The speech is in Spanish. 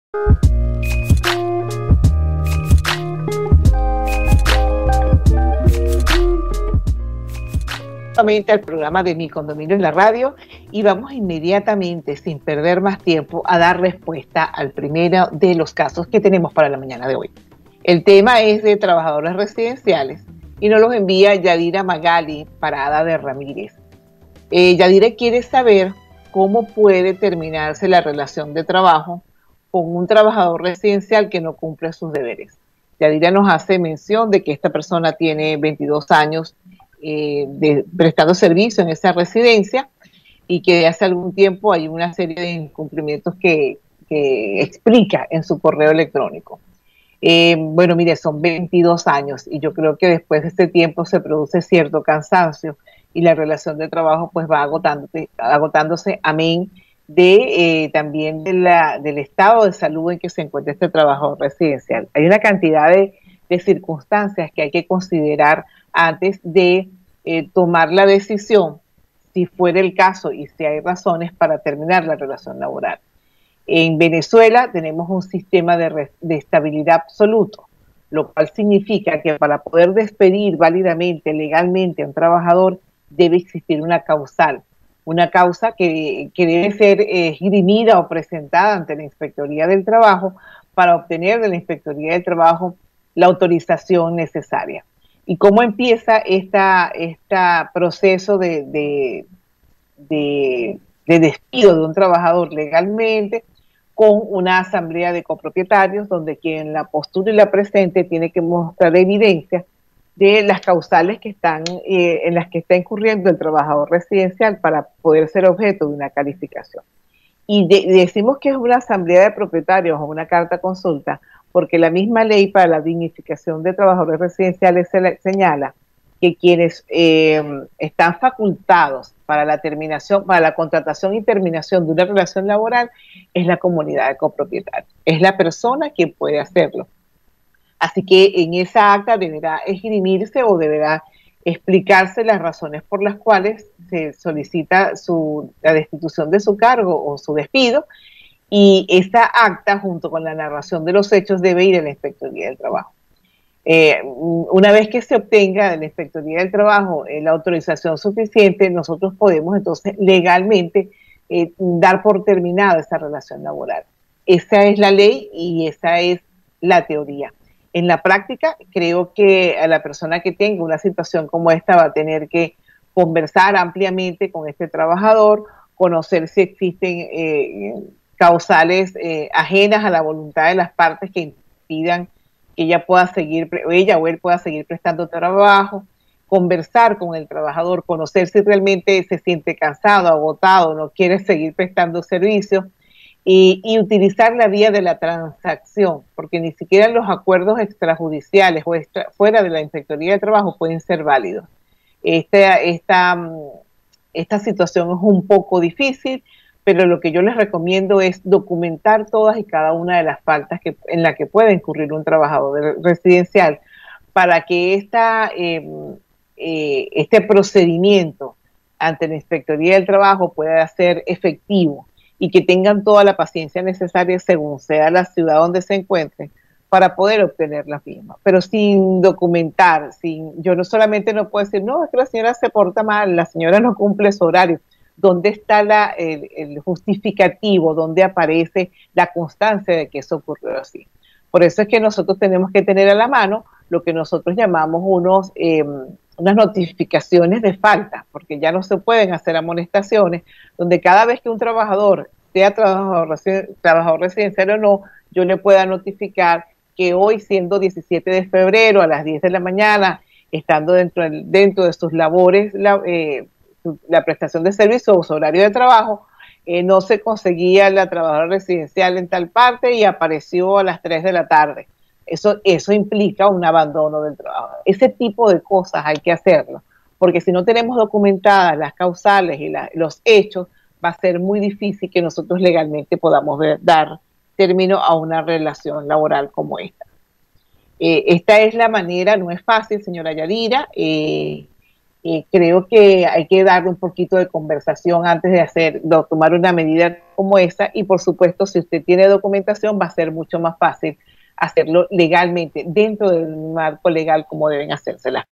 Al programa de Mi Condominio en la Radio y vamos inmediatamente, sin perder más tiempo, a dar respuesta al primero de los casos que tenemos para la mañana de hoy. El tema es de trabajadores residenciales y nos los envía Yadira Magali Parada de Ramírez. Yadira quiere saber cómo puede terminarse la relación de trabajo con un trabajador residencial que no cumple sus deberes. Yadira nos hace mención de que esta persona tiene 22 años prestando servicio en esa residencia y que hace algún tiempo hay una serie de incumplimientos que explica en su correo electrónico. Bueno, mire, son 22 años y yo creo que después de este tiempo se produce cierto cansancio y la relación de trabajo pues va agotándose, amén de también del estado de salud en que se encuentra este trabajador residencial. Hay una cantidad de circunstancias que hay que considerar antes de tomar la decisión, si fuera el caso y si hay razones para terminar la relación laboral. En Venezuela tenemos un sistema de estabilidad absoluto, lo cual significa que para poder despedir válidamente, legalmente a un trabajador, debe existir una causal, una causa que debe ser esgrimida o presentada ante la Inspectoría del Trabajo para obtener de la Inspectoría del Trabajo la autorización necesaria. ¿Y cómo empieza este proceso de despido de un trabajador legalmente? Con una asamblea de copropietarios donde quien la postule y la presente tiene que mostrar evidencia de las causales que están en las que está incurriendo el trabajador residencial para poder ser objeto de una calificación. Y decimos que es una asamblea de propietarios o una carta consulta porque la misma ley para la dignificación de trabajadores residenciales señala que quienes están facultados para la terminación, para la contratación y terminación de una relación laboral es la comunidad de copropietarios, es la persona quien puede hacerlo. Así que en esa acta deberá esgrimirse o deberá explicarse las razones por las cuales se solicita la destitución de su cargo o su despido, y esta acta junto con la narración de los hechos debe ir a la Inspectoría del Trabajo. Una vez que se obtenga de la Inspectoría del Trabajo la autorización suficiente, nosotros podemos entonces legalmente dar por terminada esa relación laboral. Esa es la ley y esa es la teoría. En la práctica, creo que a la persona que tenga una situación como esta va a tener que conversar ampliamente con este trabajador, conocer si existen causales ajenas a la voluntad de las partes que impidan que ella o él pueda seguir prestando trabajo, conversar con el trabajador, conocer si realmente se siente cansado, agotado, no quiere seguir prestando servicios, y utilizar la vía de la transacción, porque ni siquiera los acuerdos extrajudiciales o fuera de la Inspectoría de Trabajo pueden ser válidos. Esta situación es un poco difícil, pero lo que yo les recomiendo es documentar todas y cada una de las faltas en las que puede incurrir un trabajador residencial para que este procedimiento ante la Inspectoría del Trabajo pueda ser efectivo y que tengan toda la paciencia necesaria según sea la ciudad donde se encuentren para poder obtener la firma, pero sin documentar, yo no solamente no puedo decir, no, es que la señora se porta mal, la señora no cumple su horario. ¿Dónde está el justificativo? ¿Dónde aparece la constancia de que eso ocurrió así? Por eso es que nosotros tenemos que tener a la mano lo que nosotros llamamos unas notificaciones de falta, porque ya no se pueden hacer amonestaciones, donde cada vez que un trabajador, sea trabajador residencial o no, yo le pueda notificar que hoy, siendo 17 de febrero a las 10 de la mañana, estando dentro de sus labores, la prestación de servicio o su horario de trabajo, no se conseguía la trabajadora residencial en tal parte y apareció a las 3 de la tarde. Eso implica un abandono del trabajo. Ese tipo de cosas hay que hacerlo, porque si no tenemos documentadas las causales y los hechos, va a ser muy difícil que nosotros legalmente podamos dar término a una relación laboral como esta. Esta es la manera, no es fácil, señora Yadira. Creo que hay que darle un poquito de conversación antes de tomar una medida como esa, y por supuesto, si usted tiene documentación, va a ser mucho más fácil hacerlo legalmente, dentro del marco legal como deben hacérselas.